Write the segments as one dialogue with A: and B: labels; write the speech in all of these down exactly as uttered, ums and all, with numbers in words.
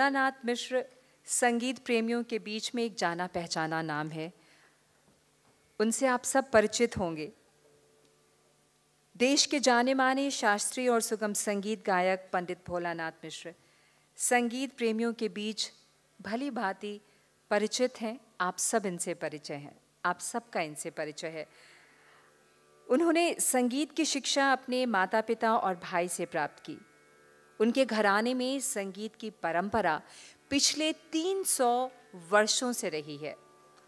A: भोलानाथ मिश्र संगीत प्रेमियों के बीच में एक जाना पहचाना नाम है। उनसे आप सब परिचित होंगे। देश के जाने माने शास्त्रीय और सुगम संगीत गायक पंडित भोलानाथ मिश्र संगीत प्रेमियों के बीच भली भांति परिचित हैं। आप सब इनसे परिचय हैं, आप सबका इनसे परिचय है। उन्होंने संगीत की शिक्षा अपने माता पिता और भाई से प्राप्त की। उनके घराने में संगीत की परंपरा पिछले तीन सौ वर्षों से रही है।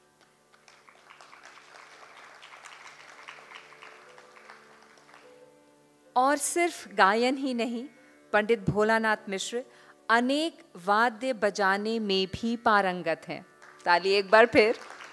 A: और सिर्फ गायन ही नहीं, पंडित भोलानाथ मिश्र अनेक वाद्य बजाने में भी पारंगत हैं। ताली एक बार फिर।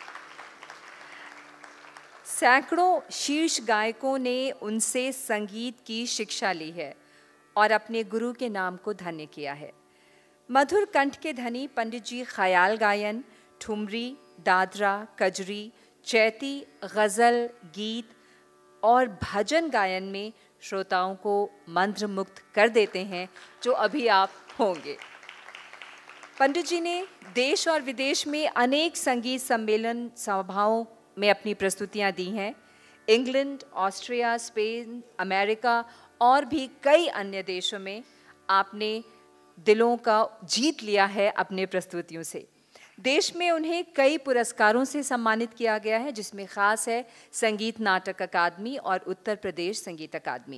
A: सैकड़ों शीर्ष गायकों ने उनसे संगीत की शिक्षा ली है और अपने गुरु के नाम को धन्य किया है। मधुर कंठ के धनी पंडित जी ख्याल गायन, ठुमरी, दादरा, कजरी, चैती, गज़ल, गीत और भजन गायन में श्रोताओं को मंत्रमुग्ध कर देते हैं, जो अभी आप होंगे। पंडित जी ने देश और विदेश में अनेक संगीत सम्मेलन सभाओं में अपनी प्रस्तुतियां दी हैं। इंग्लैंड, ऑस्ट्रिया, स्पेन, अमेरिका और भी कई अन्य देशों में आपने दिलों का जीत लिया है अपने प्रस्तुतियों से। देश में उन्हें कई पुरस्कारों से सम्मानित किया गया है, जिसमें खास है संगीत नाटक अकादमी और उत्तर प्रदेश संगीत अकादमी।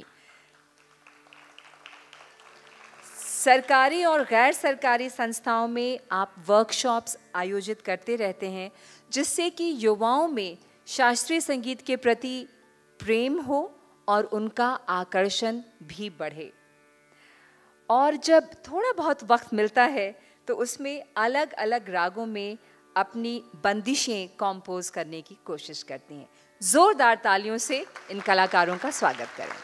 A: सरकारी और गैर सरकारी संस्थाओं में आप वर्कशॉप्स आयोजित करते रहते हैं, जिससे कि युवाओं में शास्त्रीय संगीत के प्रति प्रेम हो और उनका आकर्षण भी बढ़े। और जब थोड़ा बहुत वक्त मिलता है तो उसमें अलग अलग रागों में अपनी बंदिशें कंपोज करने की कोशिश करती हैं। जोरदार तालियों से इन कलाकारों का स्वागत करें।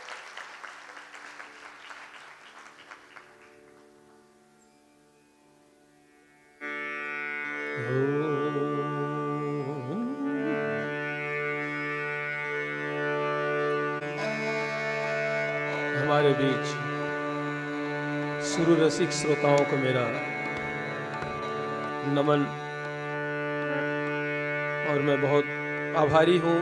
B: हमारे बीच सुर रसिक श्रोताओं को मेरा नमन, और मैं बहुत आभारी हूँ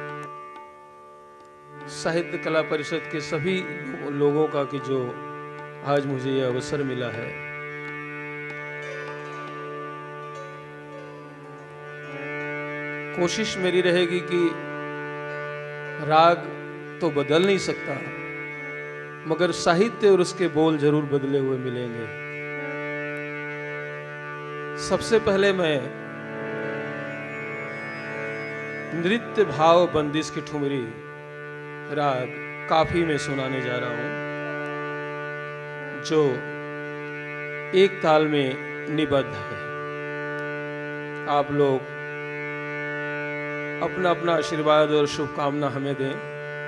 B: साहित्य कला परिषद के सभी लोगों का कि जो आज मुझे यह अवसर मिला है। कोशिश मेरी रहेगी कि राग तो बदल नहीं सकता, मगर साहित्य और उसके बोल जरूर बदले हुए मिलेंगे। सबसे पहले मैं नृत्य भाव बंदिश की ठुमरी राग काफी में सुनाने जा रहा हूं, जो एक ताल में निबद्ध है। आप लोग अपना अपना आशीर्वाद और शुभकामना हमें दें।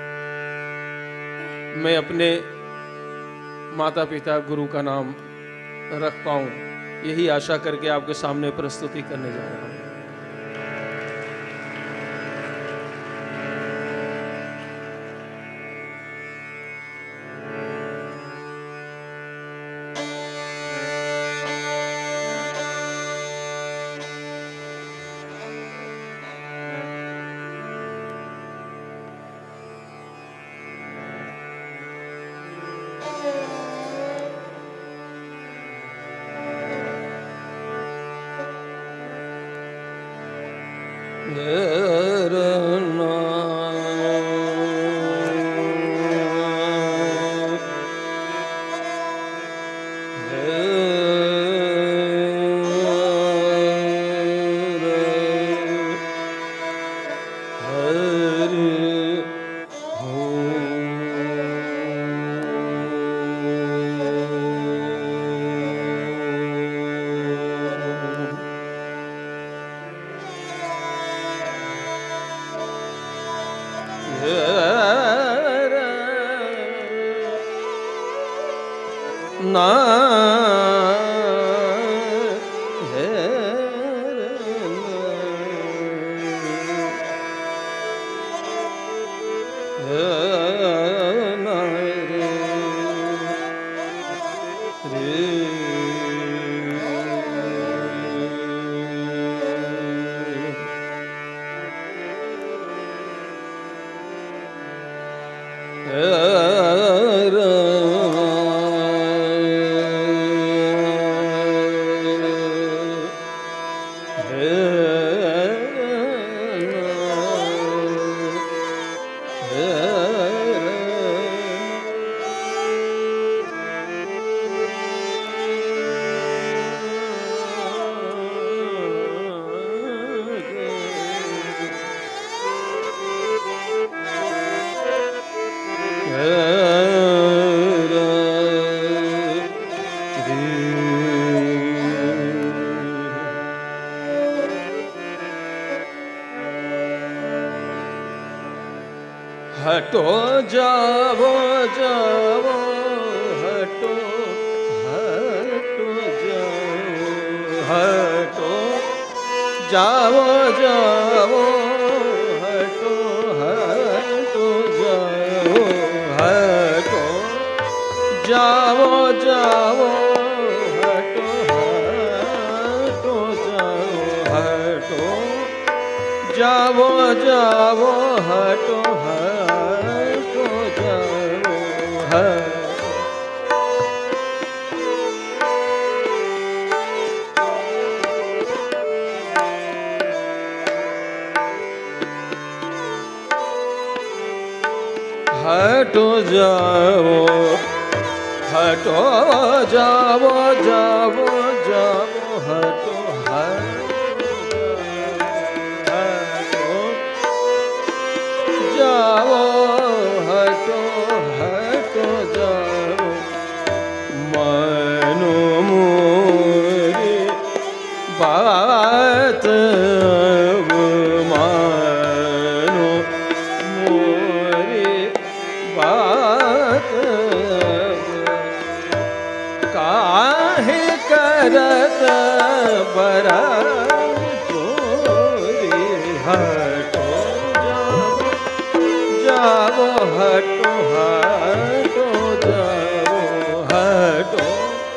B: मैं अपने माता पिता गुरु का नाम रख पाऊं, यही आशा करके आपके सामने प्रस्तुति करने जा रहा हूं। हटो जाओ जाओ हटो हटो जाओ हटो जाओ जाओ हटो हटो जाओ हटो जाओ जाओ हटो हटो जाओ हटो जाओ जाओ हटो हटो जाओ हटो जाओ हटो जाओ जाओ जाओ हटो जाओ हटो हटो जाओ मानो मोरी बात मानो मोरी बात काहे करत बरा जोरी हटो जाओ हटो हटो जाओ हटो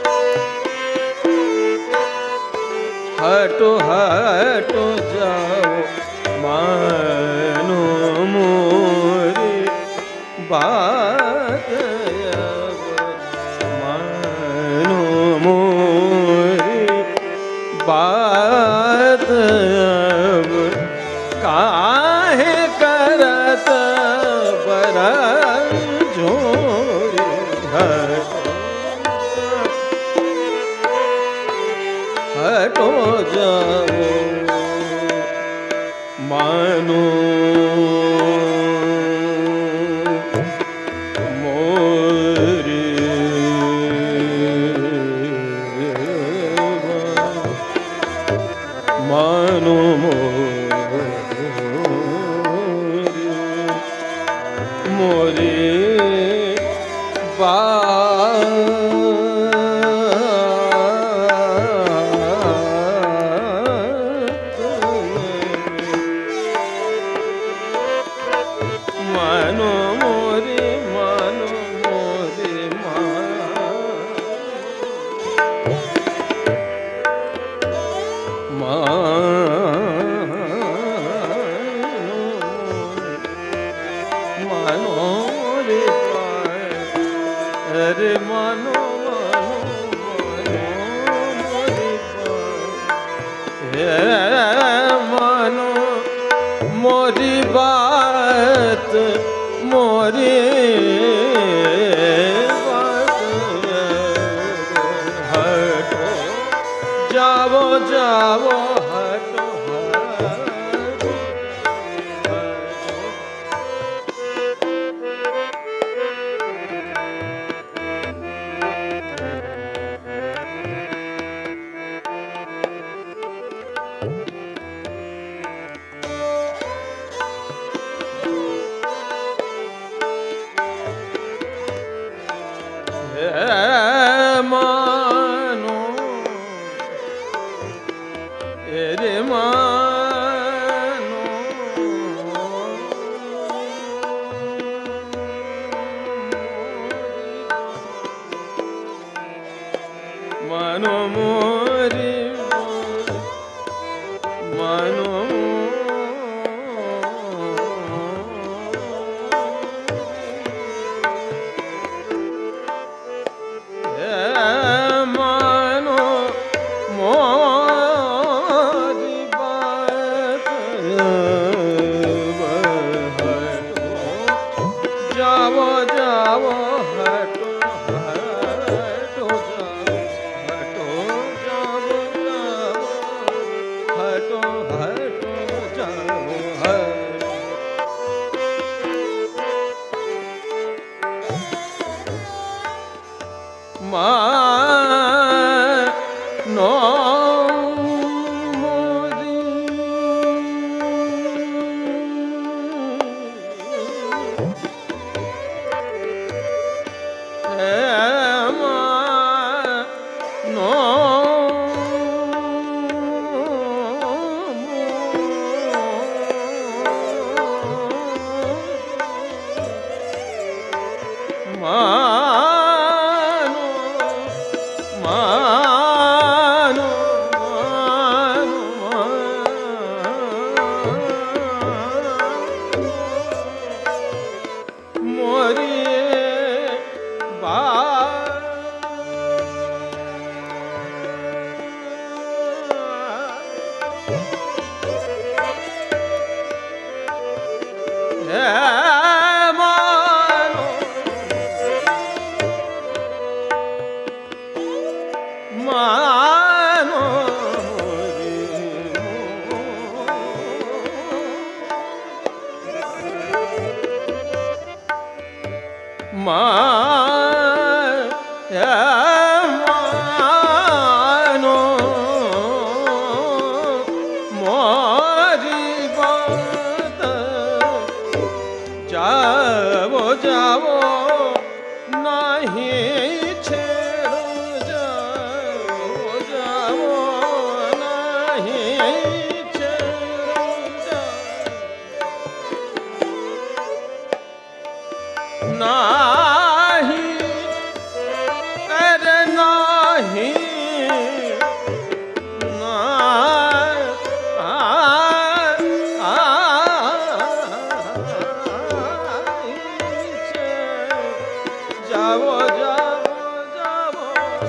B: हटो हटो जाओ मानो मोरी बात मानो मोरी बात काहे करत बरा जोरी हटो जाओ मानो मोरी मानो मोरी मानो मोरी मानो मोरी मानो रे अरे मानो मानो मोरी बात मोरी बात हटो जाओ जाओ हटो मानो रे मानो मानो मोरी मानो हटो हटो जाओ हटो। मानो मोरी हे मानो मानो मानो मानो मोरी मानो मोरी बात जाओ जाओ नहीं छेड़ो जाओ जाओ नहीं छेड़ो जाओ नाही अरे नाही ना आ आ जाओ जाओ जाओ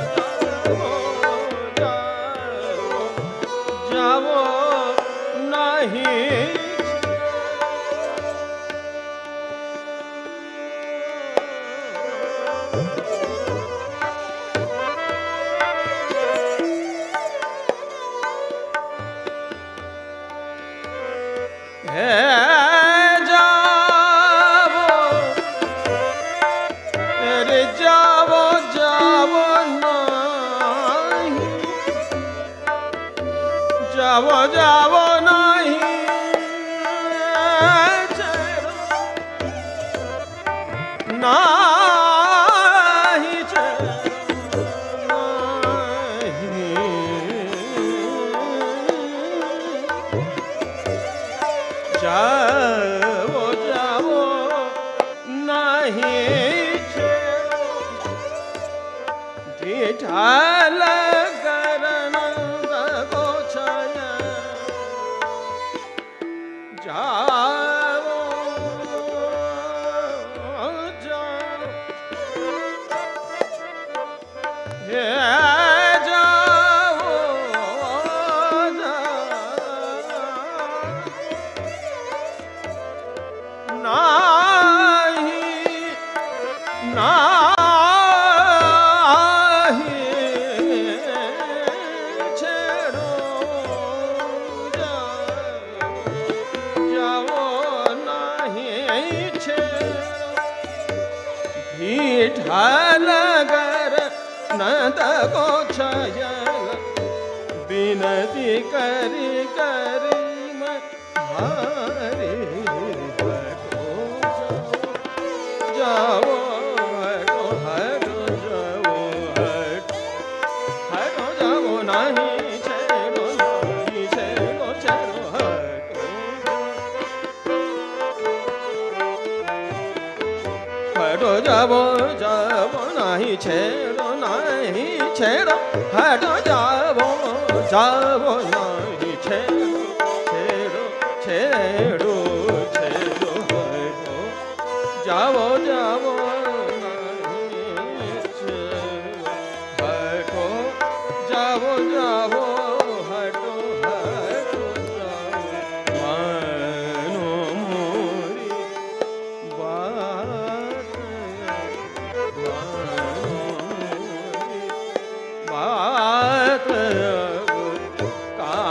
B: जाओ जाओ नहीं है जाओ अरे जाओ जाओ नहीं जाओ जाओ नहीं छेड़ो नहीं छेड़ो नहीं जाओ जाओ नहीं छेड़ो ढिठाल करनंद को छाय जाओ जाओ हे जाओ जाओ नाही नाही छेड़ो जाओ नहीं छेड़ो ढिठाल गर नंद को छायल विनती करी करी मैं हारे जाओ हटो हटो जाओ हटो हटो जाओ नहीं छेड़ो नहीं छेड़ो छेड़ो हटो हटो जाओ जाओ नहीं छेड़ो नहीं छेड़ो हटो जाओ जाओ नहीं छेड़ो छेड़ो छेड़ो छेड़ो हटो जाओ जाओ नहीं छेड़ो हटो जाओ जाओ हटो हटो जाओ मानो मोरी बात मानो मोरी बात का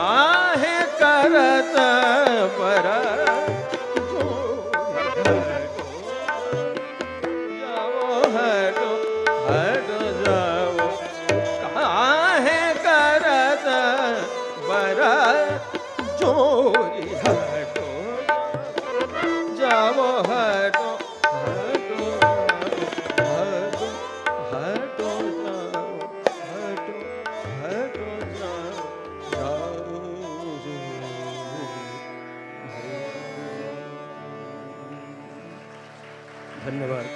B: धन्यवाद।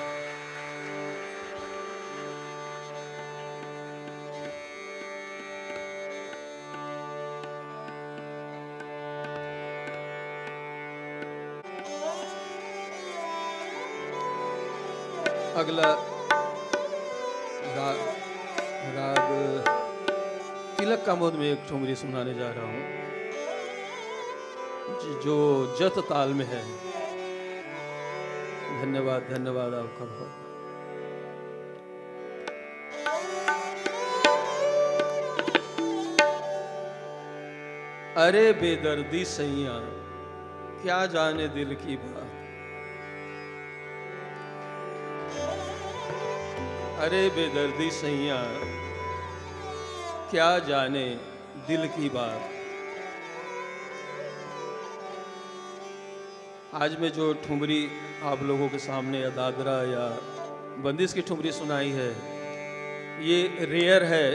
B: अगला राग राग तिलक का मोद में एक ठुमरी सुनाने जा रहा हूँ जो जत ताल में है। धन्यवाद धन्यवाद आपका बहुत। अरे बेदर्दी सैया क्या जाने दिल की बात, अरे बेदर्दी सैया क्या जाने दिल की बात। आज में जो ठुमरी आप लोगों के सामने या दादरा या बंदिश की ठुमरी सुनाई है, ये रेयर है,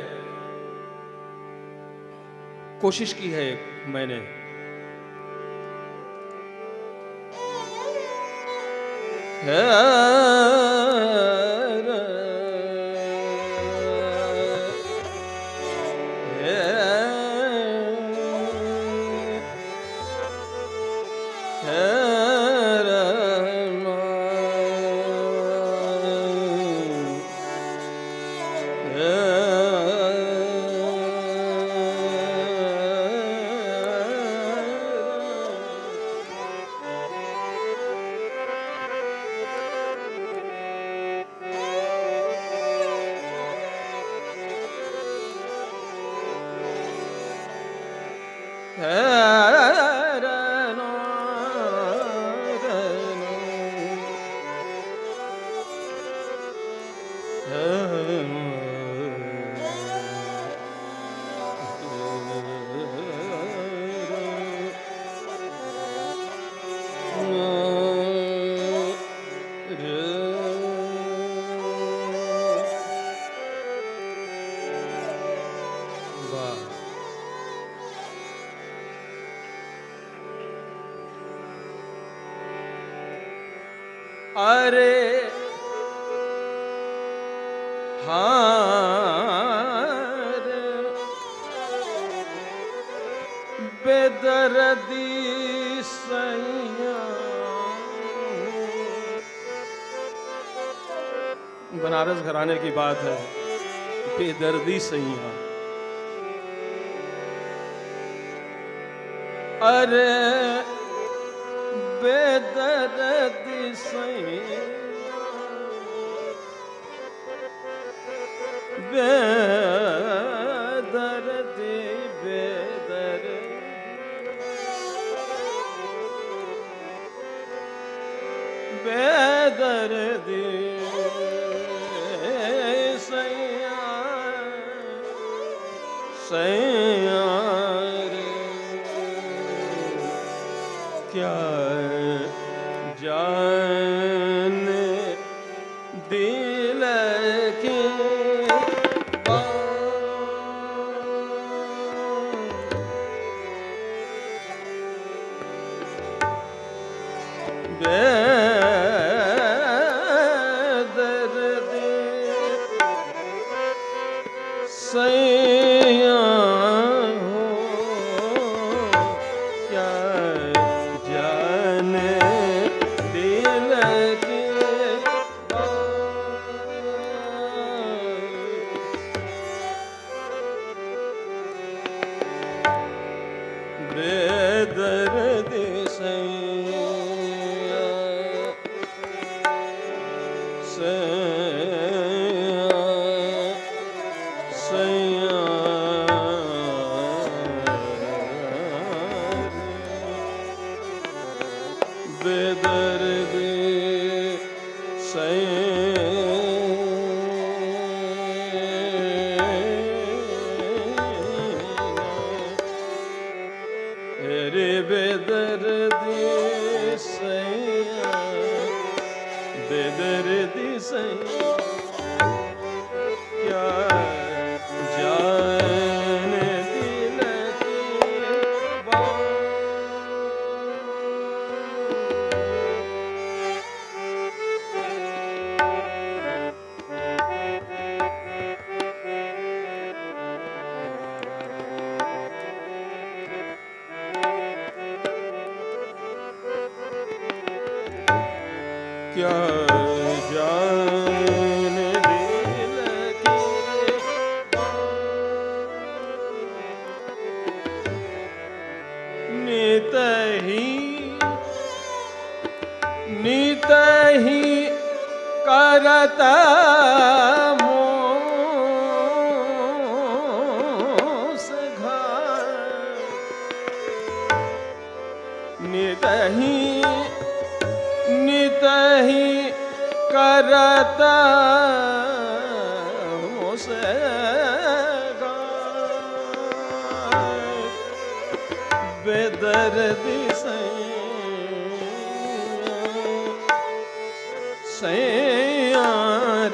B: कोशिश की है मैंने। है अरे हाँ रे बेदर्दी सैया। बनारस घराने की बात है, बेदर्दी सैया। अरे बेदर्दी सैया बेदर्दी बेदर्दी बेदर्दी सैया सैया रे क्या जाने दिल की बेदर्दी सैया हो क्या जाने दिल की बेदर्दी सैया सैया सैया बेदर्दी सैया रे बेदर्दी सैया बेदर्दी सैया क्या जाने दिल की बात। क्या जान दिल की नित ही नित ही करत मोस घात नित ही नित ही करत मोस घात बेदर्दी से सैयार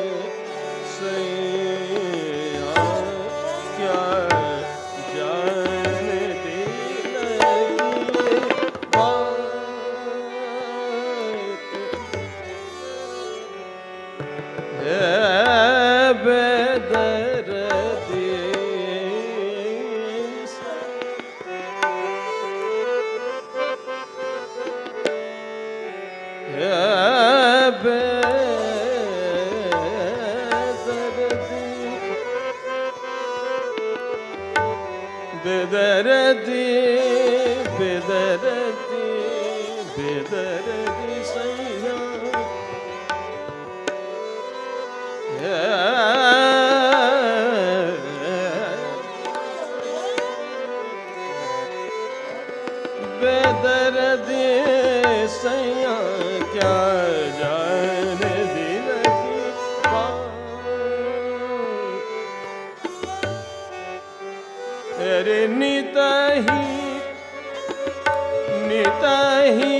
B: सैया क्या जान दिल की बात है बेदर्दी बेदर्दी बेदर्दी बेदर्दी सैया बेदर्दी सैया क्या जान दिल की बात अरे नित ही नित ही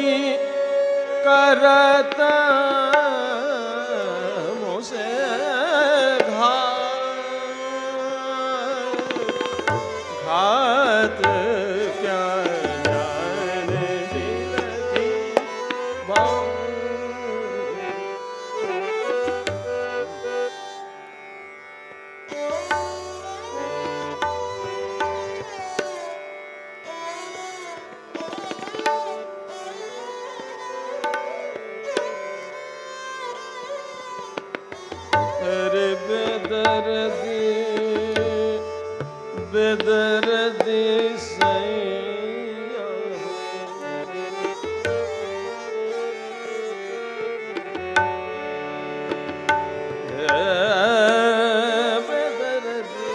B: करता मोसे घात घात क्या जान दिल की बात अरे बेदर्दी बेदर्दी सैया बेदर्दी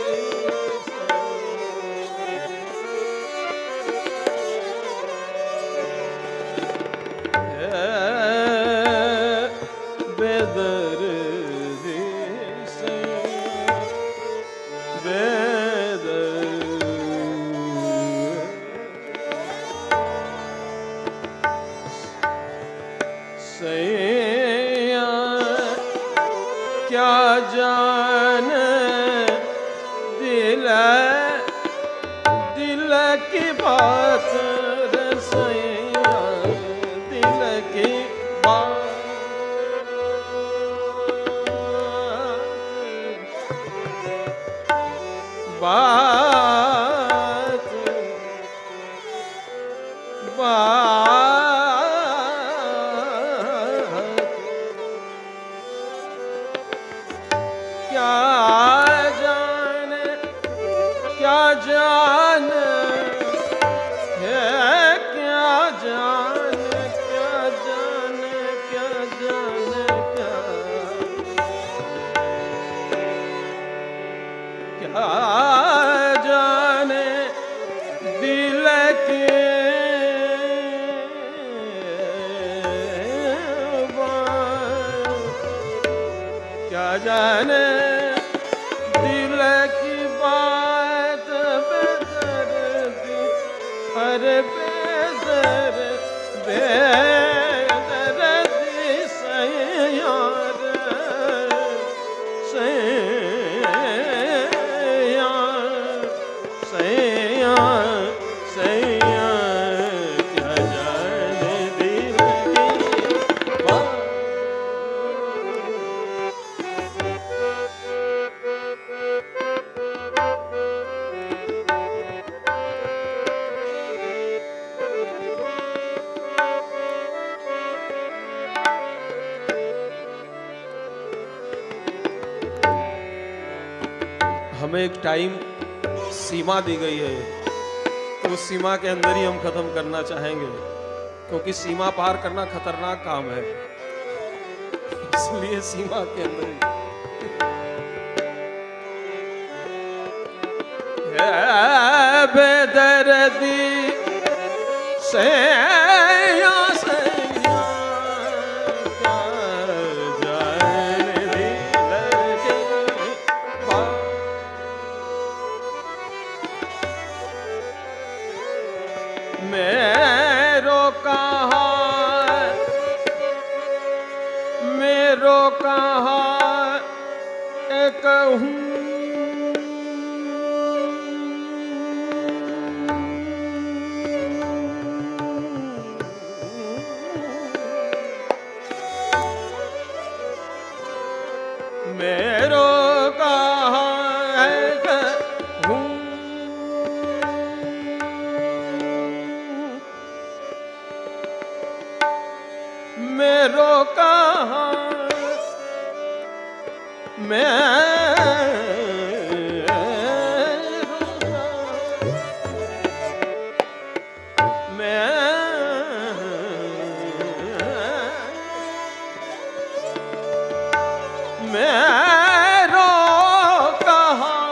B: बेदर्दी सैया क्या जान दिल दिल की बात रे सैया दिल की बात बात बात क्या जान क्या जान है क्या जान क्या जान क्या जान क्या क्या जाने दिल के बात क्या जाने दिल की बात बेदर्दी अरे बेदर बेदर्दी सैया सैया सैया सैया क्या जाने दिल की बात हमें एक टाइम सीमा दी गई है, तो उस सीमा के अंदर ही हम खत्म करना चाहेंगे, क्योंकि सीमा पार करना खतरनाक काम है, इसलिए सीमा के अंदर ही। बेदर्दी से मेरो कहाँ मेरो कहाँ एक हूँ मेरो कहाँ एक हूँ मेरो कहाँ मेरो कहाँ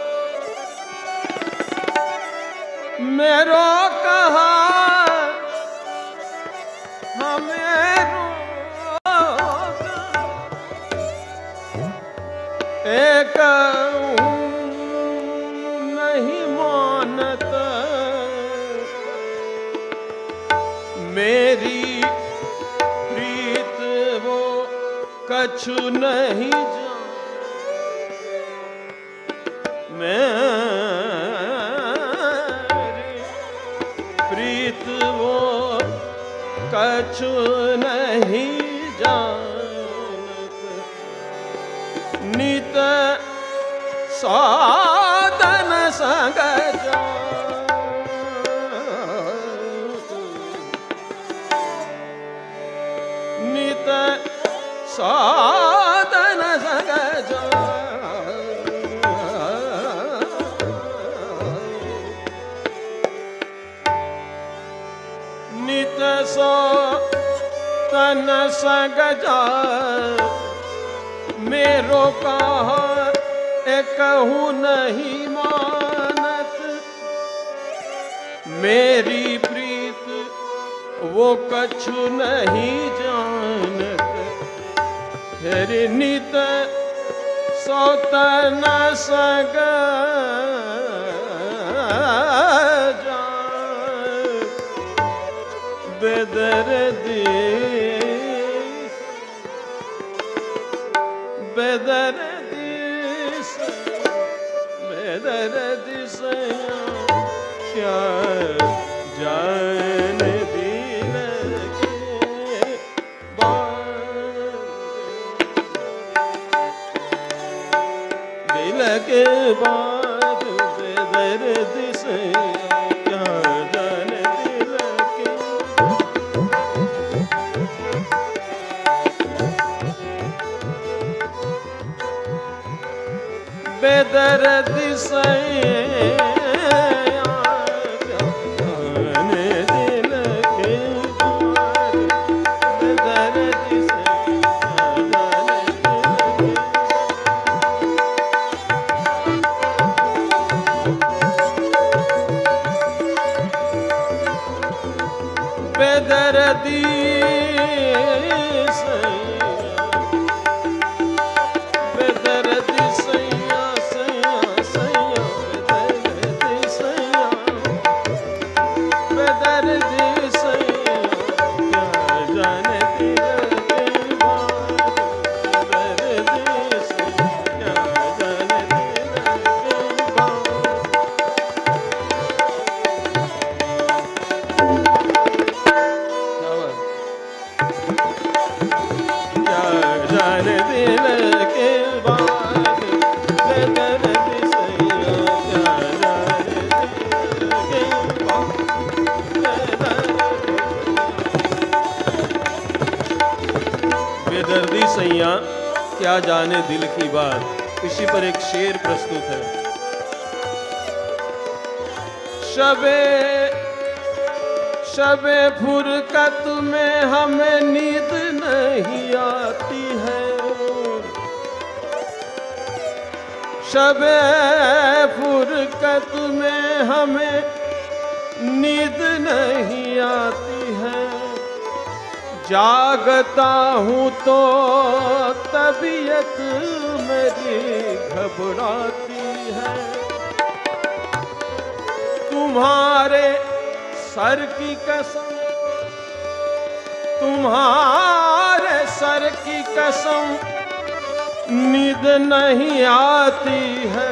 B: मेरो कहाँ हमें एक नहीं मानत मेरी प्रीत वो कछु नहीं जान मेरी प्रीत वो कछु नहीं जानत नित साधन संग नित साधन संग नित सो तन संग जा मेरो कहा एक हूँ नहीं मानत मेरी प्रीत वो कछु नहीं जानत हेरे नित सौतन सग जा बेदर्दी बेदर्दी से बेदर्दी से क्या जान दिल के बात दिल के बात बेदर्दी से क्या जान दिल के बेदर्दी से बेदर्दी बेदर्दी सैया सैया सैया बेदर्दी सैया बेदर्दी सैया क्या जाने दिल के बात बेदर्दी सैया क्या जाने दिल के बात जाने दिल के बात बेदर्दी सैया क्या जाने दिल के बात बेदर्दी सैया क्या जाने दिल की बात। इसी पर एक शेर प्रस्तुत है। शबे शबे फुरकत में हमें नींद नहीं आती है, शबे फुरकत में हमें नींद नहीं आती है। जागता हूँ तो तबीयत मेरी घबराती है। तुम्हारे सर की कसम, तुम्हारे सर की कसम नींद नहीं आती है।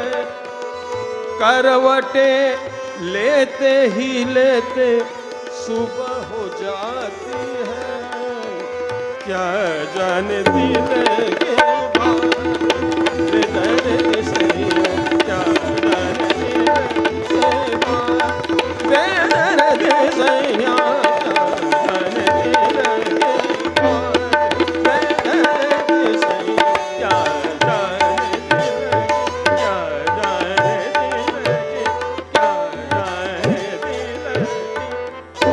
B: करवटे लेते ही लेते सुबह हो जाती है। क्या जाने दिल के बात हृदय से, क्या जाने दिल के बात बेदर्द सैया, क्या जाने दिल के बात बेदर्द सैया, क्या जाने दिल, क्या जाने दिल के, क्या जाने दिल के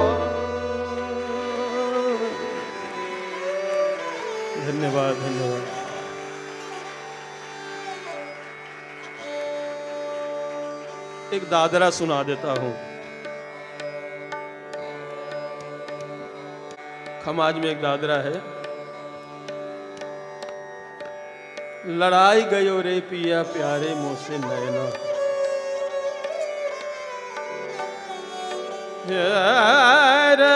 B: बात। धन्यवाद धन्यवाद। एक दादरा सुना देता हूं। खमाज में एक दादरा है। लड़ाई गयो रे पिया प्यारे मुँह से नैना, यार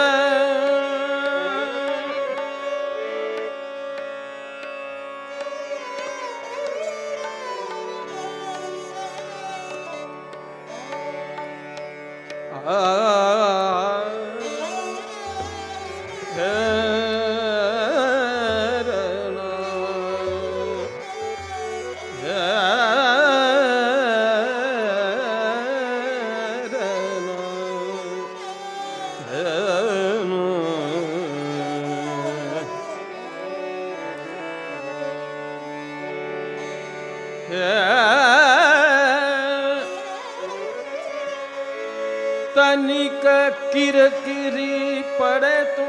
B: तनिक किरकिरी पड़े तो,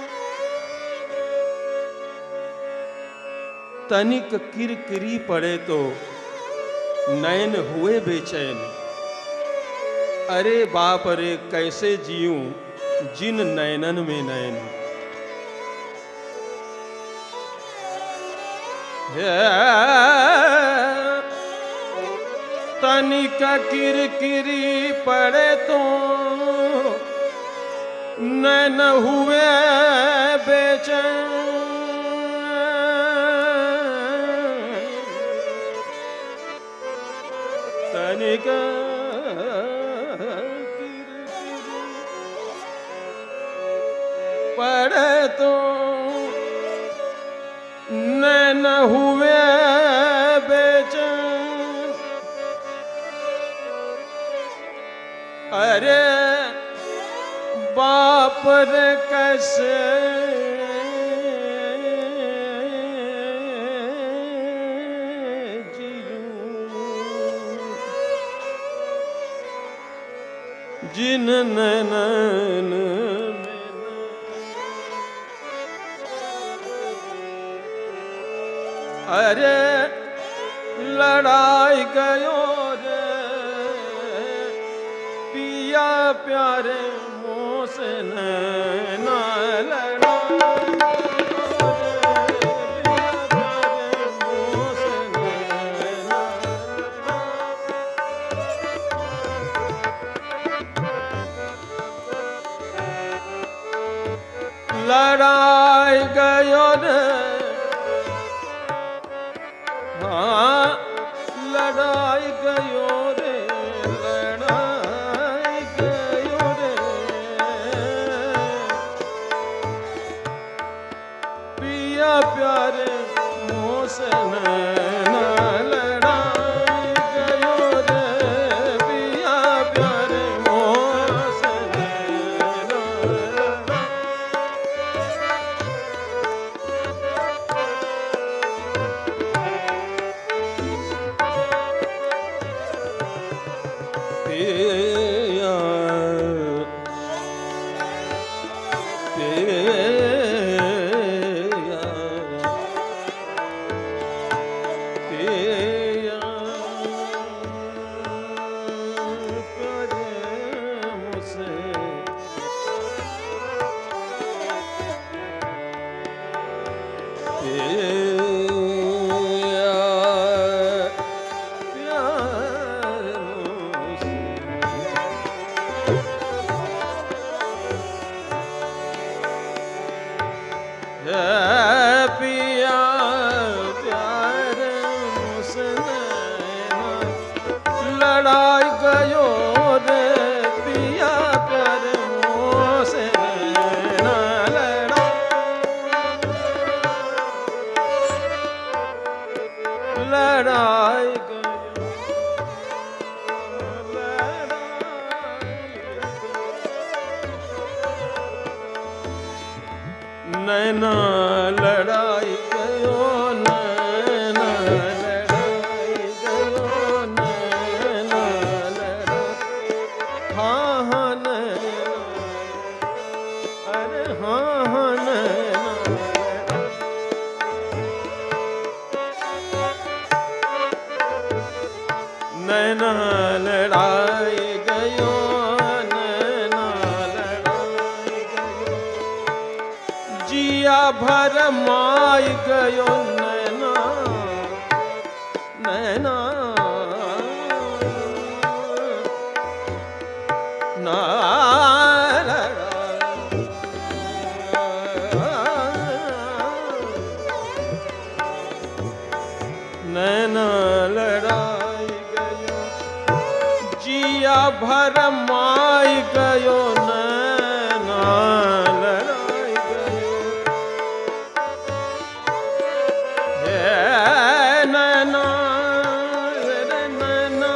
B: तनिक किरकिरी पड़े तो नैन हुए बेचैन। अरे बाप रे कैसे जीऊं जिन नैनन में नैन। तनिक किरकिरी पड़े तो नैन हुए बेचैन। तनिक पड़े तो नैन हुए बेचैन। अरे बाप रे कैसे जीऊं जिन नैनन में। अरे लड़ाई गयो रे पिया प्यारे मुँह से नैना, लड़ा लड़ाई गयो रे, हाँ लड़ाई गयो रे, लड़ाई गयो रे पिया प्यारे मुँह से नैना। लड़ाई गयो रे पिया प्यारे मुँह से नैना। नैना लड़ाई गयो, नैना लड़ाई गयो, नैना लड़ा, हाँ हाँ नैना, अरे हाँ हाँ नैना, नैना लड़ाई गयो, नैना लड़ाई गयो, जिया भर माई गयो नैना, नैना ना नैना लड़ाई गयो, जिया भर माई गयो, नैना लड़ाई गयो, हे नैना रे नैना,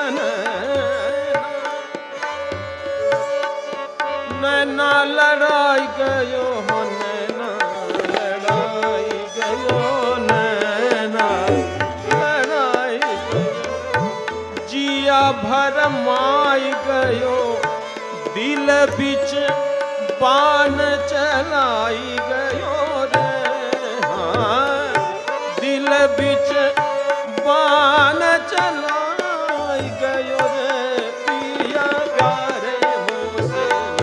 B: नैना लड़ाई गयो, नैना लड़ाई गयो, नैना लड़ाई गयो, जिया भर माई गयो, दिल बिच बाण चलाई गयो रे, हाँ दिल बिच बाण चलाई गयो रे, पिया प्यारे मुझसे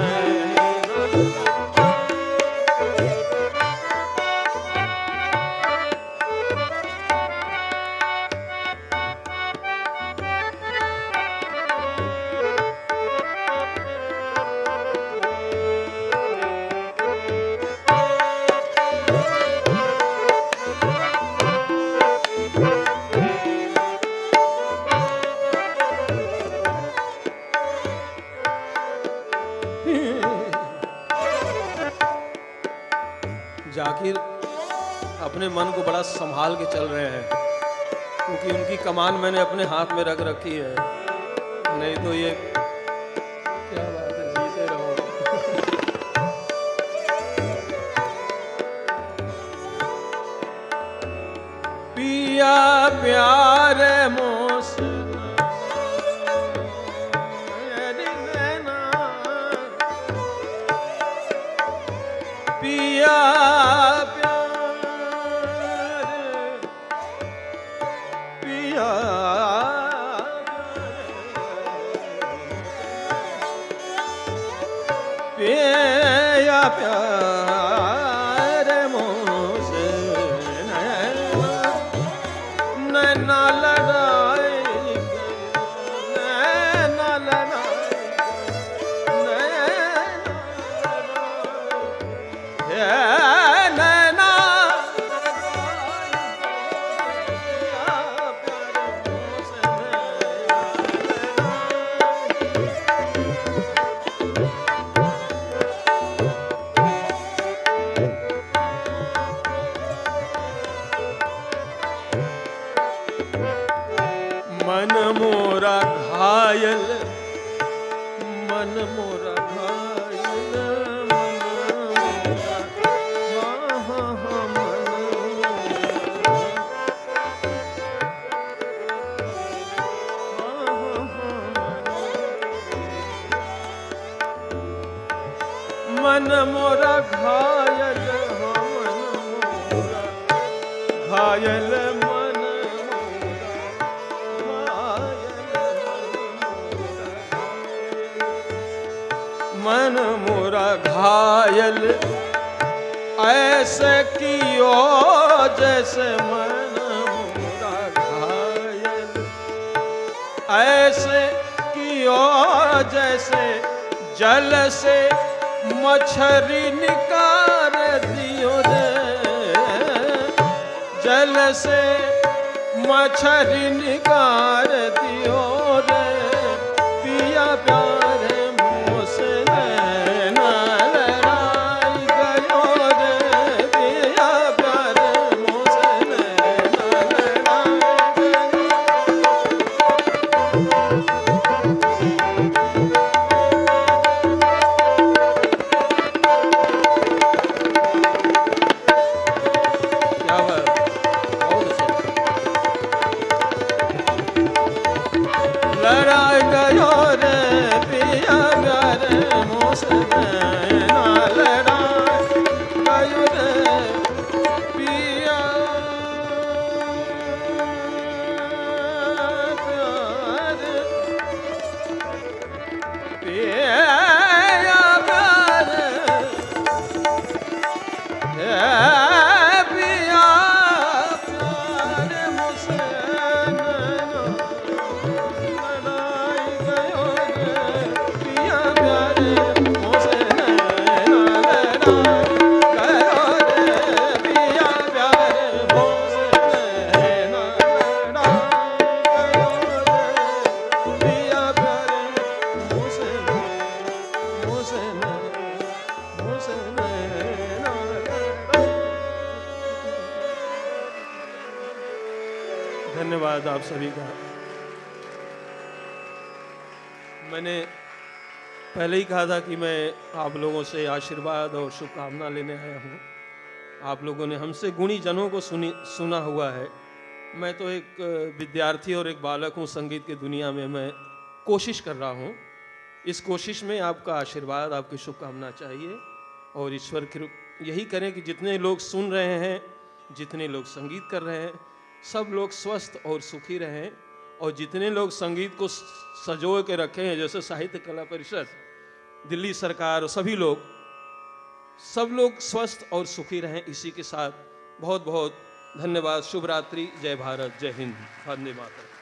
B: जाकिर अपने मन को बड़ा संभाल के चल रहे हैं, क्योंकि उनकी कमान मैंने अपने हाथ में रख रखी है, नहीं तो ये क्या बात है, जीते रहो। पिया प्यारे मोसे पिया पिया पिया प्यारे मुझसे नैना लड़ाई नैना लड़ाई नैना मन मोरा घायल हो, मन मोरा घायल, मन मन मोरा घायल, ऐसे कियो जैसे मन मोरा घायल, ऐसे कियो जैसे जल से मछली निकाल दियो रे, जल से मछली निकाल दियो रे, पिया प्यारे मोसे नैना लड़ाई गयो रे, पिया प्यारे मोसे नैना लड़ाई गयो। क्या बात, बहुत अच्छा। लड़ाई गयो रे पिया प्यारे मोसे नैना लड़ाई गयो रे, पिया प्यारे, पिया प्यारे, हे पिया प्यारे मोसे नैना लड़ाई गयो रे, पिया प्यारे मोसे नैना लड़ाई गयो रे, पिया प्यारे मोसे नैना लड़ाई गयो रे, पिया प्यारे मोसे मोसे मोसे नैना लड़ाई। धन्यवाद आप सभी का। मैंने पहले ही कहा था कि मैं आप लोगों से आशीर्वाद और शुभकामना लेने आया हूँ। आप लोगों ने हमसे गुणी जनों को सुनी सुना हुआ है। मैं तो एक विद्यार्थी और एक बालक हूँ संगीत की दुनिया में। मैं कोशिश कर रहा हूँ। इस कोशिश में आपका आशीर्वाद, आपकी शुभकामना चाहिए और ईश्वर कृप यही करें कि जितने लोग सुन रहे हैं, जितने लोग संगीत कर रहे हैं, सब लोग स्वस्थ और सुखी रहें, और जितने लोग संगीत को सजो के रखे हैं, जैसे साहित्य कला परिषद, दिल्ली सरकार और सभी लोग, सब लोग स्वस्थ और सुखी रहें। इसी के साथ बहुत बहुत धन्यवाद। शुभ रात्रि, जय भारत, जय हिंद, वंदे मातरम।